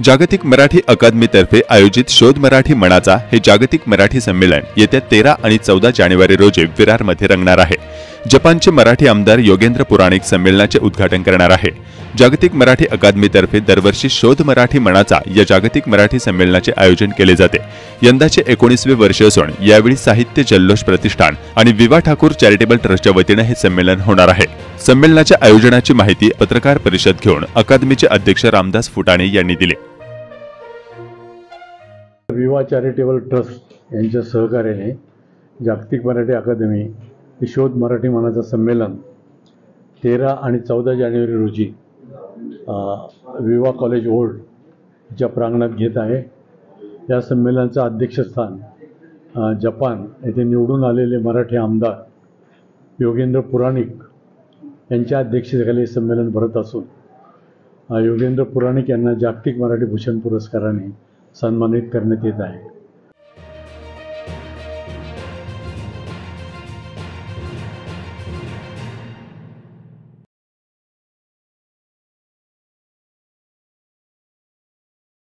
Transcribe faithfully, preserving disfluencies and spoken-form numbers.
जागतिक मराठी अकादमीतर्फे आयोजित शोध मराठी मनाचा हे जागतिक मराठी संमेलन येत्या तेरा आणि चौदा जानेवारी रोजी विरारमध्ये रंगणार आहे। जपानचे मराठी आमदार योगेंद्र पुराणिक संमेलनाचे उद्घाटन करणार आहे। जागतिक मराठी अकादमीतर्फे दरवर्षी शोध मराठी मनाचा या जागतिक मराठी संमेलनाचे आयोजन केले जाते। यंदाचे एकोणीसवे वर्ष असून यावेळी साहित्य जल्लोष प्रतिष्ठान आणि विवा ठाकूर चॅरिटेबल ट्रस्टच्या वतीने हे संमेलन होणार आहे। संमेलनाच्या आयोजनाची माहिती पत्रकार परिषद घेऊन अकादमीचे अध्यक्ष रामदास फुटाणे यांनी दिली। विवा चॅरिटेबल ट्रस्ट यांच्या सहकार्याने जागतिक मराठी अकादमी हे शोध मराठी मनाचं संमेलन तेरा आणि चौदा जानेवारी रोजी विवा कॉलेज ओल्डच्या प्रांगणात घेत आहे। या संमेलनाचं अध्यक्षस्थान जपान येथे निवडून आलेले मराठी आमदार योगेंद्र पुराणिक यांच्या अध्यक्षतेखाली संमेलन भरत असून योगेंद्र पुराणिक यांना जागतिक मराठी भूषण पुरस्काराने सन्मानित करण्यात येत आहे।